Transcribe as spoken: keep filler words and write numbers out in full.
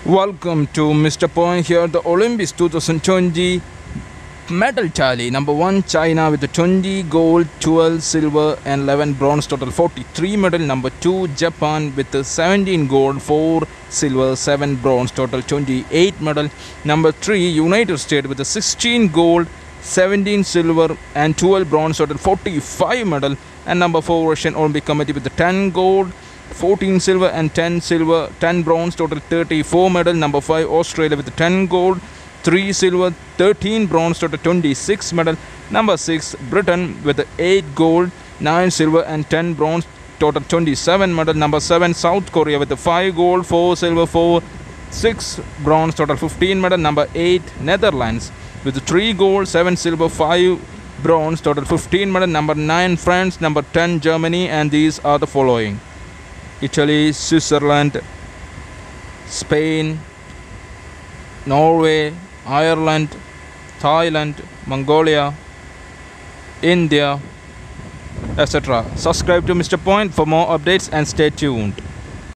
Welcome to Mister Point here. The Olympics twenty twenty medal tally. Number one, China with the twenty gold, twelve silver, and eleven bronze, total forty-three medal. Number two, Japan with the seventeen gold, four silver, seven bronze, total twenty-eight medal. Number three, United States with the sixteen gold, seventeen silver, and twelve bronze, total forty-five medal. And number four, Russian Olympic Committee with the ten gold, fourteen silver and ten silver, ten bronze, total thirty-four medal. Number five, Australia with ten gold, three silver, thirteen bronze, total twenty-six medal. Number six, Britain with eight gold, nine silver and ten bronze, total twenty-seven medal. Number seven, South Korea with five gold, four silver, four, six bronze, total fifteen medal. Number eight, Netherlands with three gold, seven silver, five bronze, total fifteen medal. Number nine, France. Number ten, Germany. And these are the following: Italy, Switzerland, Spain, Norway, Ireland, Thailand, Mongolia, India, et cetera. Subscribe to Mister Point for more updates and stay tuned.